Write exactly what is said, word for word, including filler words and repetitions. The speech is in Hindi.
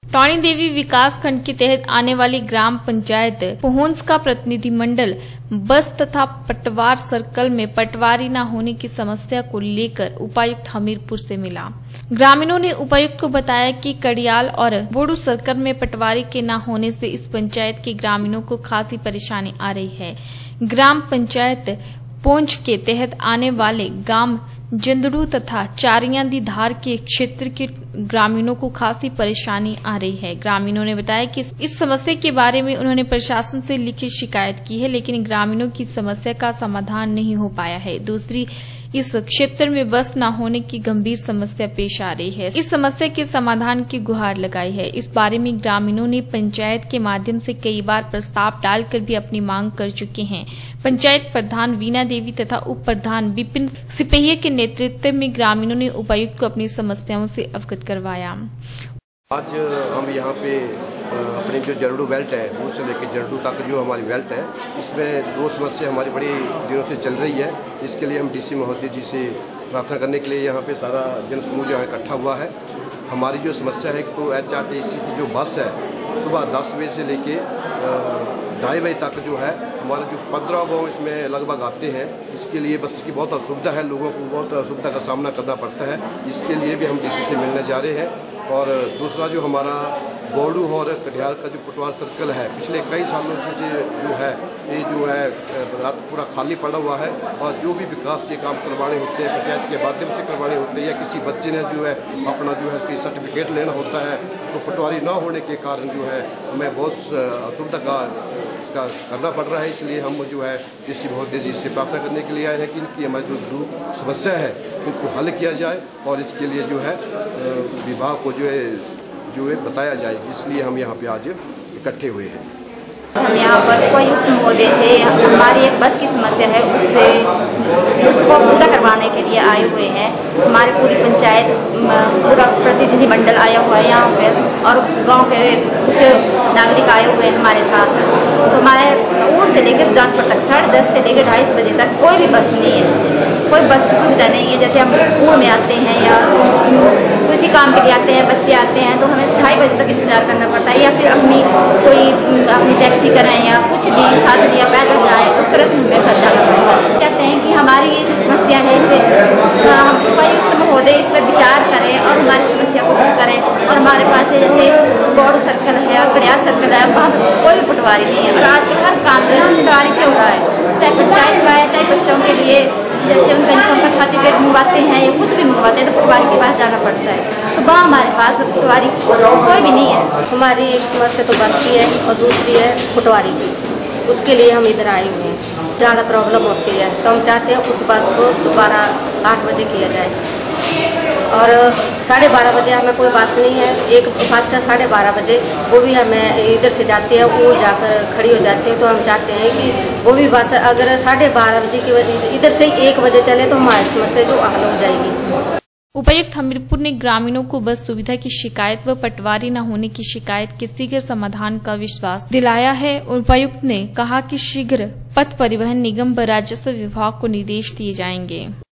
टौणी देवी विकास खंड के तहत आने वाली ग्राम पंचायत पोहंस का प्रतिनिधिमंडल बस तथा पटवार सर्कल में पटवारी न होने की समस्या को लेकर उपायुक्त हमीरपुर से मिला। ग्रामीणों ने उपायुक्त को बताया कि कड़ियाल और बोडू सर्कल में पटवारी के न होने से इस पंचायत के ग्रामीणों को खासी परेशानी आ रही है। ग्राम पंचायत पोंछ के तहत आने वाले गांव जंदड़ू तथा चारियांदी धार के क्षेत्र के ग्रामीणों को खासी परेशानी आ रही है। ग्रामीणों ने बताया कि इस समस्या के बारे में उन्होंने प्रशासन से लिखित शिकायत की है, लेकिन ग्रामीणों की समस्या का समाधान नहीं हो पाया है। दूसरी, इस क्षेत्र में बस न होने की गंभीर समस्या पेश आ रही है। इस समस्या के समाधान की गुहार लगाई है। इस बारे में ग्रामीणों ने पंचायत के माध्यम से कई बार प्रस्ताव डालकर भी अपनी मांग कर चुके हैं। पंचायत प्रधान वीना देवी तथा उप प्रधान विपिन सिपहिया के नेतृत्व में ग्रामीणों ने उपायुक्त को अपनी समस्याओं से अवगत करवाया। आज हम यहाँ पे अपनी जो जरडू बेल्ट है उससे लेकर जरडू तक जो हमारी बेल्ट है, इसमें दो समस्या हमारी बड़ी दिनों से चल रही है। इसके लिए हम डीसी महोदय जी से प्रार्थना करने के लिए यहाँ पे सारा जन समूह जो है इकट्ठा हुआ है। हमारी जो समस्या है तो एच आर टी सी की जो बस है सुबह दस बजे से लेके ढाई बजे तक जो है हमारे जो पंद्रह गाँव इसमें लगभग आते हैं। इसके लिए बस की बहुत असुविधा है, लोगों को बहुत असुविधा का सामना करना पड़ता है। इसके लिए भी हम डीसी से मिलने जा रहे हैं। और दूसरा जो हमारा बोडू और कटिहार का जो पटवार सर्कल है, पिछले कई सालों से जो है ये जो है पूरा खाली पड़ा हुआ है। और जो भी विकास के काम करवाने होते हैं पंचायत के माध्यम से करवाने होते हैं, या किसी बच्चे ने जो है अपना जो है सर्टिफिकेट लेना होता है, तो पटवारी न होने के कारण जो है हमें बहुत असुविधा का इसका करना पड़ रहा है। इसलिए हम जो है डीसी महोदय जी से प्रार्थना करने के लिए आए हैं कि इनकी हमारी जो समस्या है उनको हल किया जाए और इसके लिए जो है विभाग को जो है जो है बताया जाए। इसलिए हम यहाँ पे आज इकट्ठे हुए हैं। हम यहाँ पर उपायुक्त महोदय से हमारी एक बस की समस्या है, उससे उसको पूरा करवाने के लिए आए हुए हैं। हमारी पूरी पंचायत पूरा प्रतिनिधिमंडल आया हुआ है यहाँ पे, और गांव के कुछ नागरिक आए हुए हैं हमारे साथ। तो हमारे ऊर से लेकर सुजानपुर तक साढ़े दस से लेकर ढाई बजे तक कोई भी बस नहीं है, कोई बस की सुविधा नहीं है। जैसे हम ऊर में आते हैं या किसी काम के लिए आते हैं, बच्चे आते हैं, तो हमें ढाई बजे तक इंतजार करना पड़ता है, या फिर अपनी कोई अपनी टैक्सी करें या कुछ भी साधन या पैदल जाए, उस तरह से हमें घर जाना पड़ता है। कहते हैं कि हमारी ये जो समस्या है इसे उपायुक्त महोदय इस पर विचार करें और हमारी समस्या को दूर करें। और हमारे पास जैसे बोर्ड सर्कल है और कड़ियाल सर्कल है, वहाँ कोई पटवारी नहीं है, और आज के हर काम जो है पटवारी से हो रहा है, चाहे पंचायत का है चाहे बच्चों के लिए जैसे उनका इनकम का सर्टिफिकेट मंगवाते हैं या कुछ भी मंगवाते हैं तो पटवारी के पास जाना पड़ता है। तो वहाँ हमारे पास पटवारी कोई भी नहीं है। हमारी एक समस्या तो बस की है और दूसरी है पटवारी की, उसके लिए हम इधर आए हुए हैं। ज़्यादा प्रॉब्लम होती है तो हम चाहते हैं उस बस को दोबारा आठ बजे किया जाए, और साढ़े बारह बजे हमें कोई बस नहीं है। एक बस से साढ़े बारह बजे वो भी हमें इधर से जाती है, वो जाकर खड़ी हो जाती है। तो हम चाहते हैं कि वो भी बस अगर साढ़े बारह बजे की इधर से एक बजे चले तो हमारी समस्या जो हल हो जाएगी। उपायुक्त हमीरपुर ने ग्रामीणों को बस सुविधा की शिकायत व पटवारी न होने की शिकायत के शीघ्र समाधान का विश्वास दिलाया है। उपायुक्त ने कहा कि शीघ्र पथ परिवहन निगम व राजस्व विभाग को निर्देश दिए जाएंगे।